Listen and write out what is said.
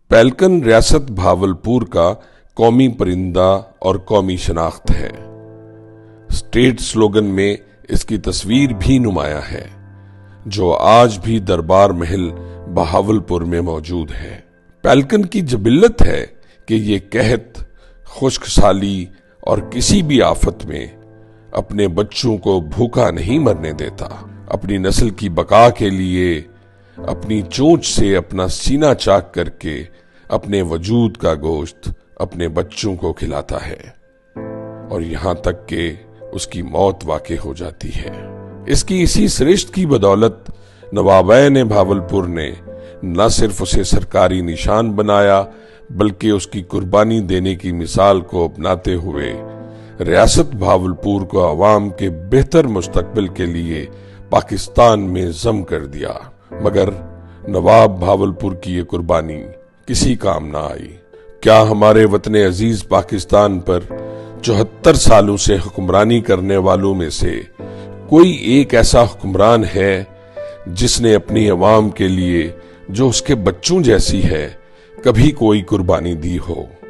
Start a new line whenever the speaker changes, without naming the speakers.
पैल्कन रियासत भावलपुर का कौमी परिंदा और कौमी शनाख्त है। स्टेट स्लोगन में इसकी तस्वीर भी नुमाया है, जो आज भी दरबार महल बहावलपुर में मौजूद है। पैल्कन की जबिल्लत है कि ये कहत, खुश्क साली और किसी भी आफत में अपने बच्चों को भूखा नहीं मरने देता। अपनी नस्ल की बका के लिए अपनी चोंच से अपना सीना चाक करके अपने वजूद का गोश्त अपने बच्चों को खिलाता है और यहां तक कि उसकी मौत वाक़ई हो जाती है। इसकी इसी सरिश्त की बदौलत नवाबैन भावलपुर ने न सिर्फ उसे सरकारी निशान बनाया, बल्कि उसकी कुर्बानी देने की मिसाल को अपनाते हुए रियासत भावलपुर को अवाम के बेहतर मुस्तकबिल के लिए पाकिस्तान में जम कर दिया। मगर नवाब भावलपुर की ये कुर्बानी किसी काम ना आई। क्या हमारे वतन अजीज पाकिस्तान पर 74 सालों से हुक्मरानी करने वालों में से कोई एक ऐसा हुक्मरान है जिसने अपनी अवाम के लिए, जो उसके बच्चों जैसी है, कभी कोई कुर्बानी दी हो?